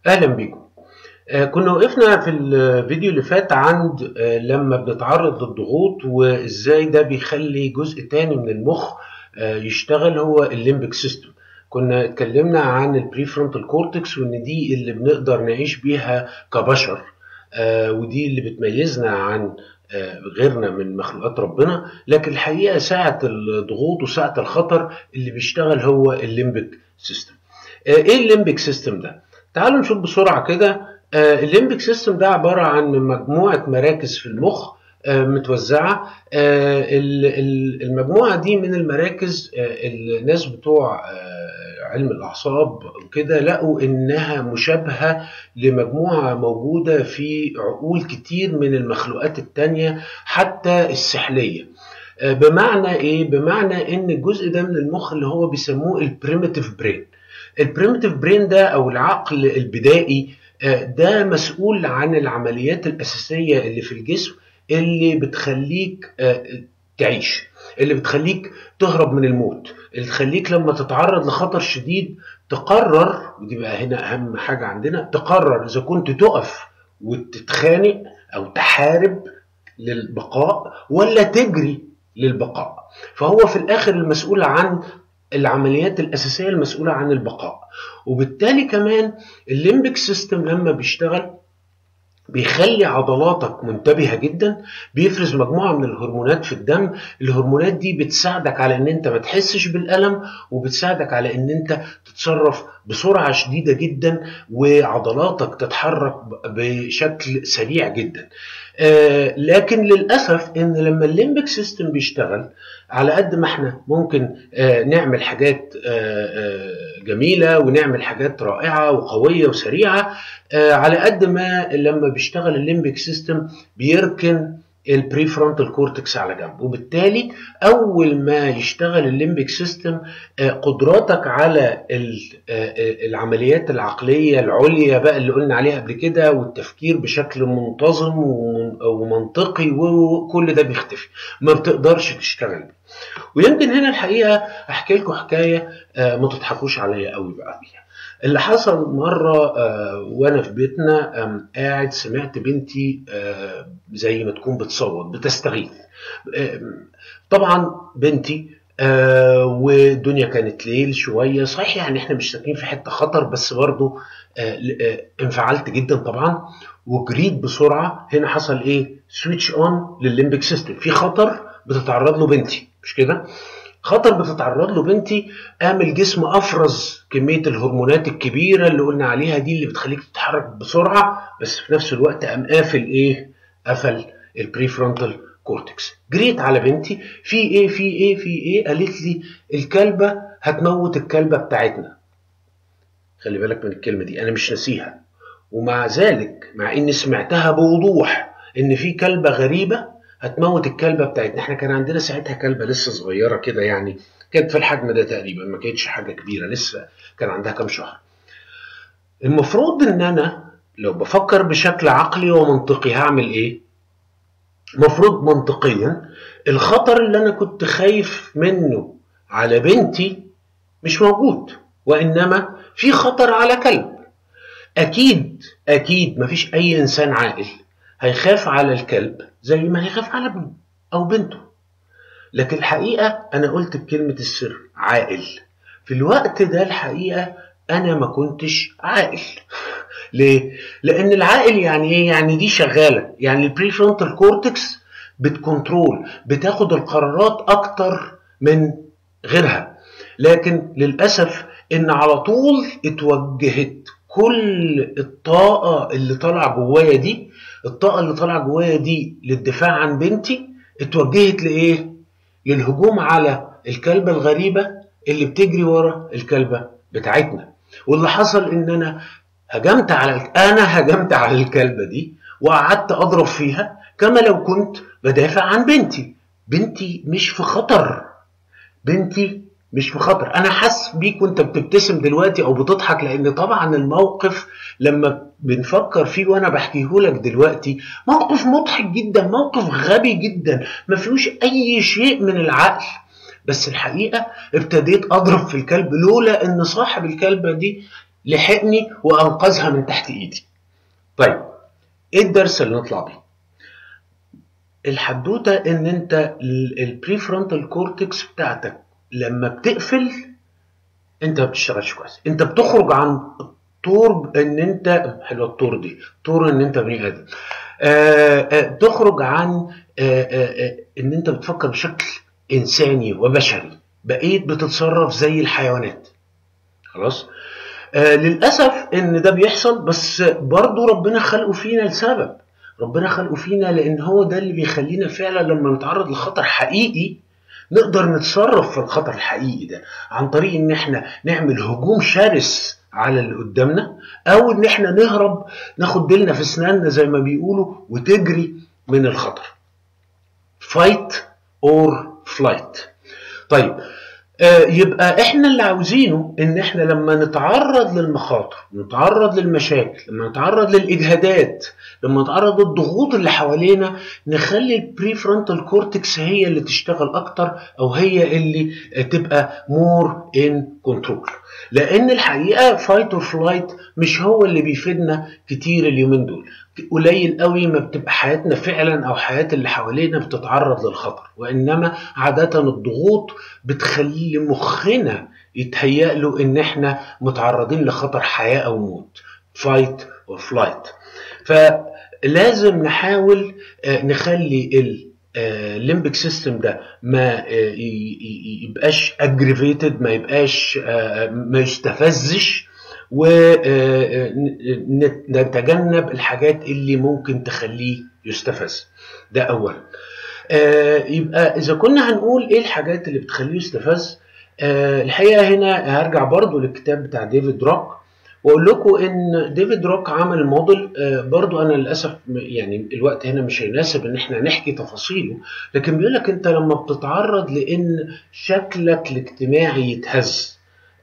اهلا بيكم. كنا وقفنا في الفيديو اللي فات عند لما بنتعرض للضغوط وازاي ده بيخلي جزء تاني من المخ يشتغل، هو الليمبك سيستم. كنا اتكلمنا عن البري فرونتال كورتكس وان دي اللي بنقدر نعيش بيها كبشر، ودي اللي بتميزنا عن غيرنا من مخلوقات ربنا. لكن الحقيقة ساعة الضغوط وساعة الخطر اللي بيشتغل هو الليمبك سيستم. ايه الليمبك سيستم ده؟ تعالوا نشوف بسرعة كده. الليمبك سيستم ده عبارة عن مجموعة مراكز في المخ متوزعة. المجموعة دي من المراكز، الناس بتوع علم الأعصاب وكده لقوا إنها مشابهة لمجموعة موجودة في عقول كتير من المخلوقات التانية حتى السحلية. بمعنى إيه؟ بمعنى إن الجزء ده من المخ اللي هو بيسموه البريميتيف برين. البريميتيف برين ده أو العقل البدائي ده مسؤول عن العمليات الأساسية اللي في الجسم، اللي بتخليك تعيش، اللي بتخليك تهرب من الموت، اللي تخليك لما تتعرض لخطر شديد تقرر، ودي بقى هنا أهم حاجة عندنا، تقرر إذا كنت تقف وتتخانق أو تحارب للبقاء ولا تجري للبقاء. فهو في الآخر المسؤول عن العمليات الأساسية المسؤولة عن البقاء. وبالتالي كمان الليمبك سيستم لما بيشتغل بيخلي عضلاتك منتبهة جدا، بيفرز مجموعة من الهرمونات في الدم. الهرمونات دي بتساعدك على ان انت ما تحسش بالألم، وبتساعدك على ان انت تتصرف بسرعة شديدة جدا وعضلاتك تتحرك بشكل سريع جدا. لكن للأسف ان لما الليمبك سيستم بيشتغل، على قد ما احنا ممكن نعمل حاجات جميلة ونعمل حاجات رائعة وقوية وسريعة، على قد ما لما بيشتغل الليمبك سيستم بيركن البري فرونتال كورتكس على جنب. وبالتالي اول ما يشتغل الليمبك سيستم قدراتك على العمليات العقليه العليا بقى اللي قلنا عليها قبل كده، والتفكير بشكل منتظم ومنطقي وكل ده بيختفي، ما بتقدرش تشتغل بيه. ويمكن هنا الحقيقه احكي لكم حكايه ما تضحكوش عليا قوي بقى فيها. اللي حصل مرة وأنا في بيتنا قاعد سمعت بنتي زي ما تكون بتصوت بتستغيث. طبعا بنتي والدنيا كانت ليل شوية صحيح، يعني احنا مش ساكنين في حتة خطر، بس برضو انفعلت جدا طبعا وجريت بسرعة. هنا حصل ايه؟ سويتش اون للليمبك سيستم، في خطر بتتعرض له بنتي، مش كده؟ خطر بتتعرض له بنتي، قام الجسم افرز كميه الهرمونات الكبيره اللي قلنا عليها دي اللي بتخليك تتحرك بسرعه، بس في نفس الوقت قام قافل ايه؟ قفل البري فرونتال كورتكس. جريت على بنتي، في ايه في ايه في ايه؟ قالت لي الكلبه هتموت الكلبه بتاعتنا. خلي بالك من الكلمه دي، انا مش ناسيها. ومع ذلك مع اني سمعتها بوضوح ان في كلبه غريبه هتموت الكلبه بتاعتنا، احنا كان عندنا ساعتها كلبه لسه صغيره كده، يعني كانت في الحجم ده تقريبا، ما كانتش حاجه كبيره، لسه كان عندها كام شهر. المفروض ان انا لو بفكر بشكل عقلي ومنطقي هعمل ايه؟ المفروض منطقيا الخطر اللي انا كنت خايف منه على بنتي مش موجود، وانما في خطر على كلب. اكيد مفيش اي انسان عاقل هيخاف على الكلب زي ما هيخاف على ابنه او بنته. لكن الحقيقة انا قلت بكلمة السر عاقل. في الوقت ده الحقيقة انا ما كنتش عاقل. ليه؟ لان العاقل يعني ايه؟ يعني دي شغالة، يعني البري فرونتال كورتكس بتكنترول، بتاخد القرارات اكتر من غيرها. لكن للأسف ان على طول اتوجهت كل الطاقة اللي طالعة جوايا دي، الطاقة اللي طالعة جوايا دي للدفاع عن بنتي، اتوجهت لإيه؟ للهجوم على الكلبة الغريبة اللي بتجري ورا الكلبة بتاعتنا. واللي حصل ان انا هجمت على الكلبة دي وقعدت اضرب فيها كما لو كنت بدافع عن بنتي. بنتي مش في خطر، بنتي مش في خطر. انا حاسس بيك وانت بتبتسم دلوقتي او بتضحك، لان طبعا الموقف لما بنفكر فيه وانا بحكيه لك دلوقتي موقف مضحك جدا، موقف غبي جدا، ما فيهوش اي شيء من العقل. بس الحقيقة ابتديت اضرب في الكلب لولا ان صاحب الكلبة دي لحقني وانقذها من تحت ايدي. طيب ايه الدرس اللي نطلع بيه؟ الحدوته ان انت البري فرونتال كورتكس بتاعتك لما بتقفل انت ما بتشتغلش كويس، انت بتخرج عن طور ان انت حلوه الطور دي، طور ان انت بني ادم، تخرج عن ان انت بتفكر بشكل انساني وبشري، بقيت بتتصرف زي الحيوانات. خلاص. للاسف ان ده بيحصل، بس برضو ربنا خلقه فينا لسبب. ربنا خلقه فينا لان هو ده اللي بيخلينا فعلا لما نتعرض لخطر حقيقي نقدر نتصرف في الخطر الحقيقي ده، عن طريق ان احنا نعمل هجوم شرس على اللي قدامنا، او ان احنا نهرب، ناخد ديلنا في اسناننا زي ما بيقولوا وتجري من الخطر. fight or flight. طيب يبقى احنا اللي عاوزينه ان احنا لما نتعرض للمخاطر، نتعرض للمشاكل، لما نتعرض للاجهادات، لما نتعرض للضغوط اللي حوالينا، نخلي البري فرونتال كورتكس هي اللي تشتغل اكتر، او هي اللي تبقى مور ان كنترول. لان الحقيقه فايت اور فلايت مش هو اللي بيفيدنا كتير اليومين دول. قليل قوي ما بتبقى حياتنا فعلا او حياه اللي حوالينا بتتعرض للخطر، وانما عاده الضغوط بتخلي مخنا يتهيأ له ان احنا متعرضين لخطر حياه او موت، فايت اور فلايت. فلازم نحاول نخلي الليمبك سيستم ده ما يبقاش اجريفيتد، ما يبقاش ما يستفزش، ونتجنب الحاجات اللي ممكن تخليه يستفز. ده اولا. يبقى اذا كنا هنقول ايه الحاجات اللي بتخليه يستفز، الحقيقه هنا هرجع برضو للكتاب بتاع ديفيد روك، واقول لكم ان ديفيد روك عمل موديل. برضو انا للاسف يعني الوقت هنا مش هيناسب ان احنا نحكي تفاصيله، لكن بيقول لك انت لما بتتعرض لان شكلك الاجتماعي يتهز،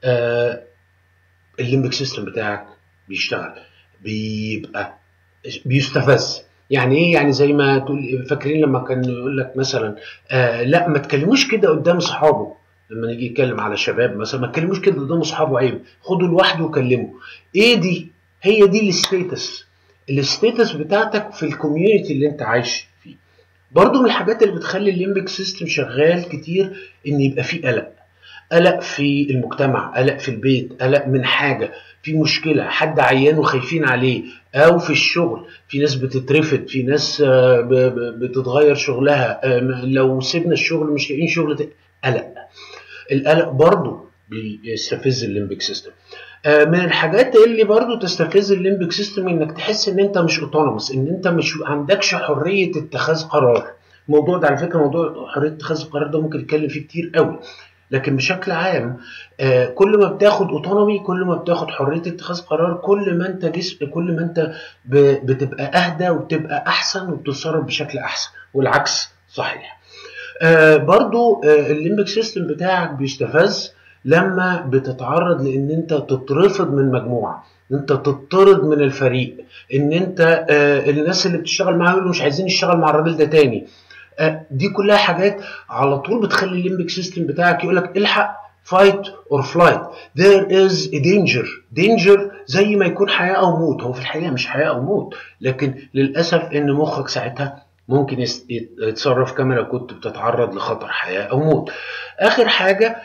الليمبك سيستم بتاعك بيشتغل، بيبقى بيستفز. يعني ايه؟ يعني زي ما تقول، فاكرين لما كان يقول لك مثلا لا ما تكلموش كده قدام اصحابه، لما نيجي يتكلم على شباب مثلا ما تكلموش كده قدام اصحابه، عيب، خدوا لوحده وكلمه. ايه دي؟ هي دي الستيتس بتاعتك في الكوميونتي اللي انت عايش فيه. برضو من الحاجات اللي بتخلي الليمبك سيستم شغال كتير ان يبقى فيه قلق في المجتمع، قلق في البيت، قلق من حاجة، في مشكلة، حد عيان وخايفين عليه، او في الشغل في ناس بتترفد، في ناس بتتغير شغلها، لو سيبنا الشغل مش لاقيين شغل. قلق. القلق برضو بيستفز الليمبك سيستم. من الحاجات اللي برضو تستفز الليمبك سيستم انك تحس ان انت مش اوتونومس، ان انت مش عندكش حرية اتخاذ قرار. الموضوع ده على فكرة، موضوع حرية اتخاذ القرار ده ممكن نتكلم فيه كتير قوي، لكن بشكل عام كل ما بتاخد اوتونومي، كل ما بتاخد حريه اتخاذ قرار، كل ما انت كل ما انت بتبقى اهدى وبتبقى احسن وبتتصرف بشكل احسن، والعكس صحيح. برضو الليمبك سيستم بتاعك بيستفز لما بتتعرض لان انت تترفض من مجموعه، ان انت تطرد من الفريق، ان انت الناس اللي بتشتغل معاهم يقولوا مش عايزين نشتغل مع الراجل ده تاني. دي كلها حاجات على طول بتخلي الليمبك سيستم بتاعك يقول لك الحق، فايت اور فلايت، there is a danger زي ما يكون حياه او موت. هو في الحقيقه مش حياه او موت، لكن للاسف ان مخك ساعتها ممكن يتصرف كما لو كنت بتتعرض لخطر حياه او موت. اخر حاجه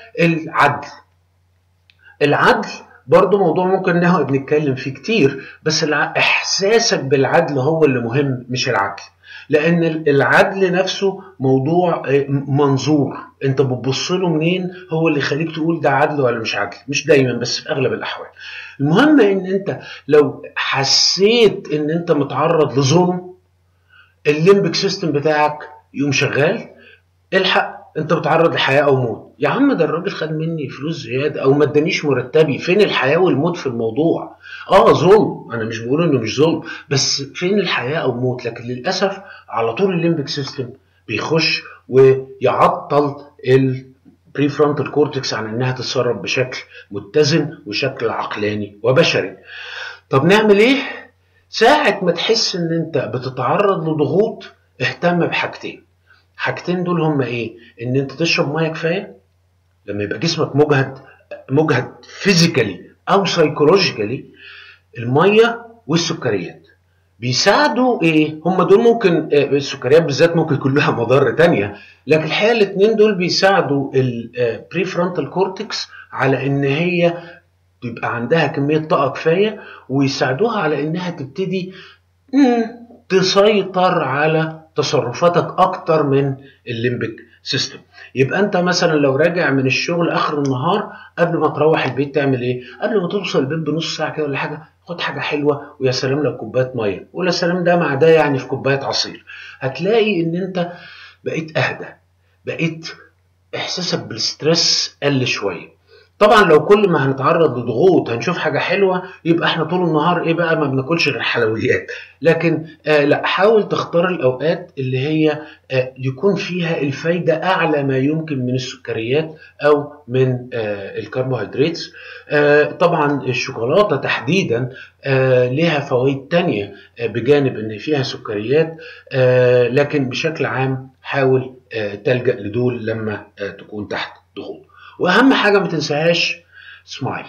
العدل برضو موضوع ممكن نقعد نتكلم فيه كتير، بس احساسك بالعدل هو اللي مهم مش العدل، لان العدل نفسه موضوع منظور، انت بتبص له منين هو اللي يخليك تقول ده عدل ولا مش عدل. مش دايما، بس في اغلب الاحوال. المهم ان انت لو حسيت ان انت متعرض لظلم، الليمبك سيستم بتاعك يقوم شغال، الحق انت بتعرض لحياه او موت. يا عم ده الراجل خد مني فلوس زياده او ما ادانيش مرتبي، فين الحياه والموت في الموضوع؟ ظلم، انا مش بقول انه مش ظلم، بس فين الحياه او موت؟ لكن للاسف على طول الليمبك سيستم بيخش ويعطل البري فرونتال كورتكس عن انها تتصرف بشكل متزن وشكل عقلاني وبشري. طب نعمل ايه؟ ساعه ما تحس ان انت بتتعرض لضغوط، اهتم حاجتين دول هم ايه؟ ان انت تشرب ميه كفايه لما يبقى جسمك مجهد فيزيكالي او سايكولوجيكالي الميه والسكريات بيساعدوا ايه؟ هم دول ممكن السكريات بالذات ممكن يكون لها مضار تانية، لكن الحقيقه الاثنين دول بيساعدوا البري فرونتال كورتكس على ان هي يبقى عندها كميه طاقه كفايه، ويساعدوها على انها تبتدي تسيطر على تصرفاتك اكتر من الليمبيك سيستم. يبقى انت مثلا لو راجع من الشغل اخر النهار، قبل ما تروح البيت تعمل ايه؟ قبل ما توصل البيت بنص ساعه كده ولا حاجه، خد حاجه حلوه، ويا سلام لو كوبايه ميه، ولا سلام ده مع ده يعني في كوبايه عصير. هتلاقي ان انت بقيت اهدى، بقيت احساسك بالستريس قل شويه. طبعا لو كل ما هنتعرض لضغوط هنشوف حاجه حلوه، يبقى احنا طول النهار ايه بقى؟ ما بناكلش غير حلويات. لكن لا، حاول تختار الاوقات اللي هي يكون فيها الفايده اعلى ما يمكن من السكريات او من الكربوهيدرات. طبعا الشوكولاته تحديدا لها فوائد تانية بجانب ان فيها سكريات، لكن بشكل عام حاول تلجأ لدول لما تكون تحت ضغوط. واهم حاجه ما تنساهاش، سمايل.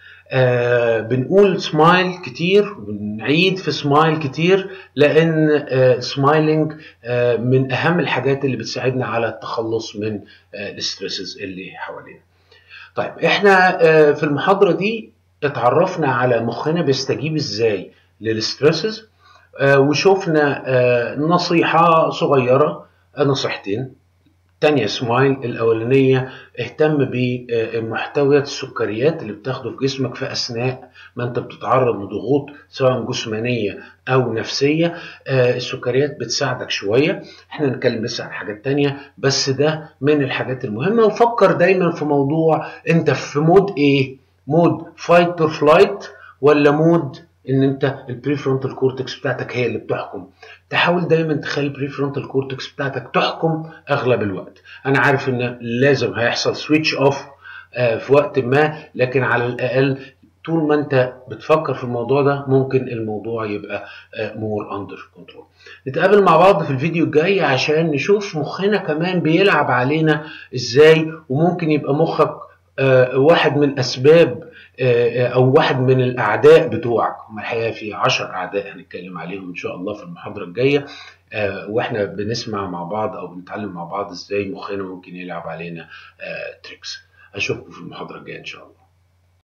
بنقول سمايل كتير وبنعيد في سمايل كتير، لان سمايلينج من اهم الحاجات اللي بتساعدنا على التخلص من الستريسز اللي حوالينا. طيب احنا في المحاضره دي اتعرفنا على مخنا بيستجيب ازاي للستريسز، وشوفنا نصيحه صغيره، نصيحتين. تانية سمايل، الأولانية اهتم بمحتويات السكريات اللي بتاخده في جسمك في أثناء ما أنت بتتعرض لضغوط سواء جسمانية أو نفسية. السكريات بتساعدك شوية. احنا نتكلم بس عن حاجات تانية، بس ده من الحاجات المهمة. وفكر دايما في موضوع أنت في مود إيه؟ مود فايت اور فلايت، ولا مود ان انت البري فرونتال كورتكس بتاعتك هي اللي بتحكم؟ تحاول دايما تخلي البري فرونتال كورتكس بتاعتك تحكم اغلب الوقت. انا عارف ان لازم هيحصل سويتش اوف في وقت ما، لكن على الاقل طول ما انت بتفكر في الموضوع ده ممكن الموضوع يبقى مور اندر كنترول. نتقابل مع بعض في الفيديو الجاي عشان نشوف مخنا كمان بيلعب علينا ازاي، وممكن يبقى مخك واحد من اسباب او واحد من الاعداء بتوعك. هم الحقيقه في 10 اعداء هنتكلم عليهم ان شاء الله في المحاضره الجايه، واحنا بنسمع مع بعض او بنتعلم مع بعض ازاي مخنا ممكن يلعب علينا تريكس. اشوفكم في المحاضره الجايه ان شاء الله.